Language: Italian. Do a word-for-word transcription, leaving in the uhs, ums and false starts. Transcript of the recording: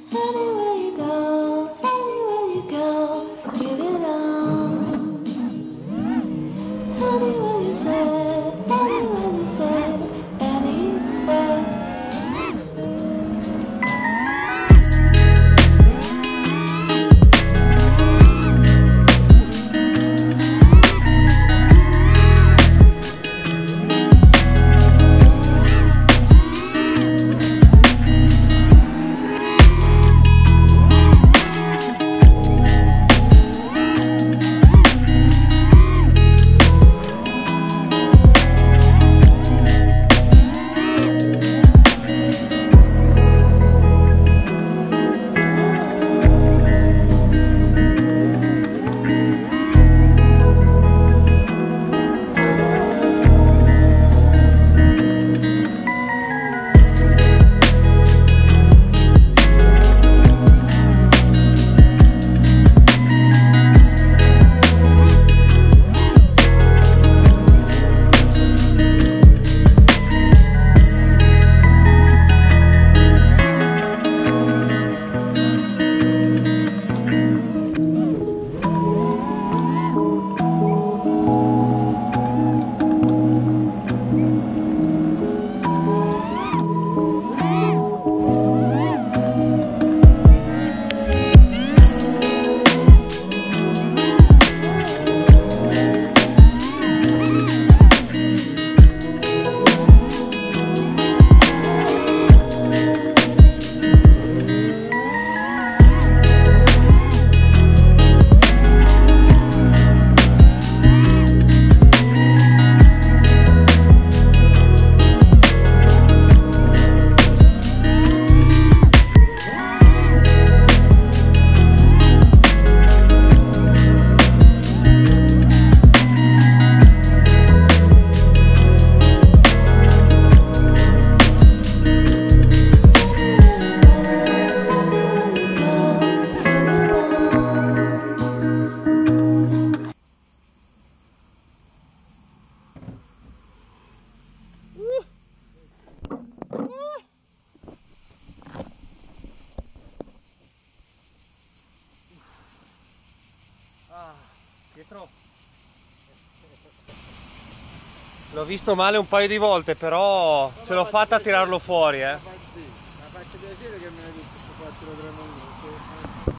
Anywhere you go, anywhere you go, give it on. Anywhere you say, anywhere you say, anywhere. Pietro, l'ho visto male un paio di volte, però ce l'ho fatta a tirarlo fuori, eh.